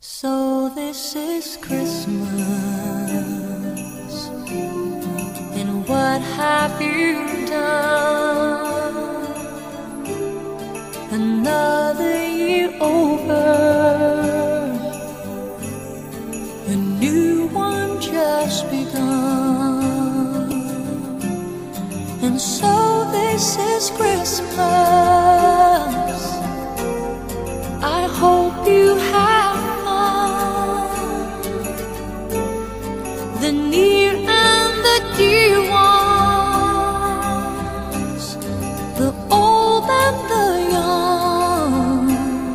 So this is Christmas, and what have you done? Another year over, a new one just begun. And so this is Christmas. I hope you have the near and the dear ones, the old and the young.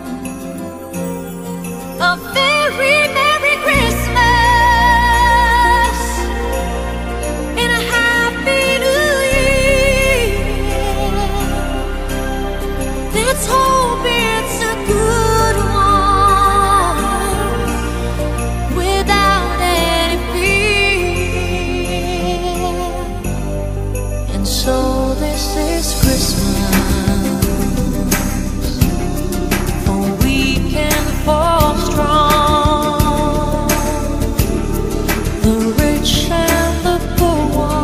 A very Merry Christmas and a Happy New Year. Let's hope it's a good one without any fear. And so this is Christmas, for weak and for strong, the rich and the poor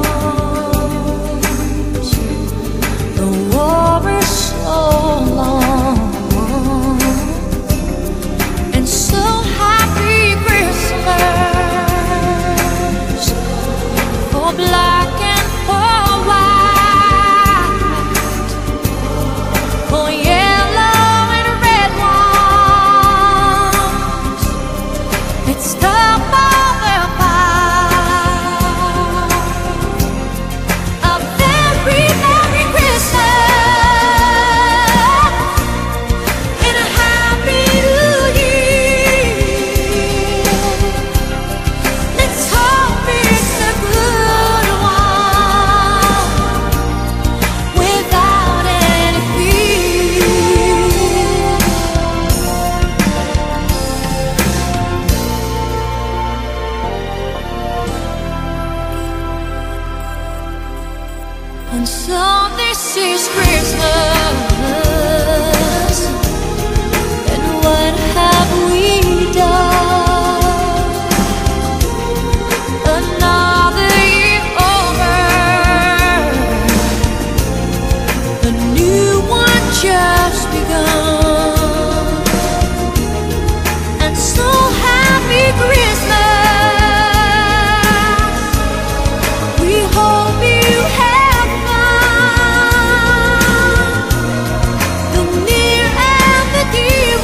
ones. The war is so long, and so happy Christmas for black and for white, for yellow and red ones. It's time for the fight. A very Merry Christmas and a Happy New Year. Let's hope it's a good one without any fear. And so this is Christmas, and what have we done? Another year over, a new one just begun. And so happy Christmas, we hope you have fun. The near and the dear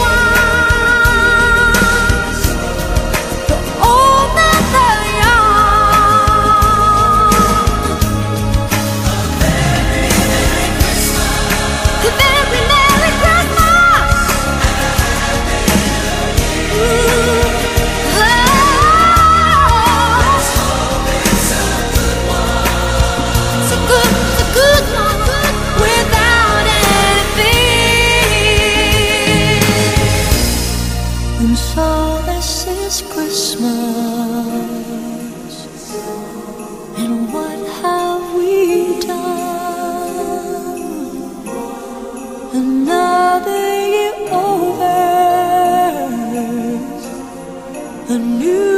ones, the old and the young. A very Merry Christmas. Ooh, oh. It's a good one without anything. And so this is Christmas, and what have we done? Another year over, a new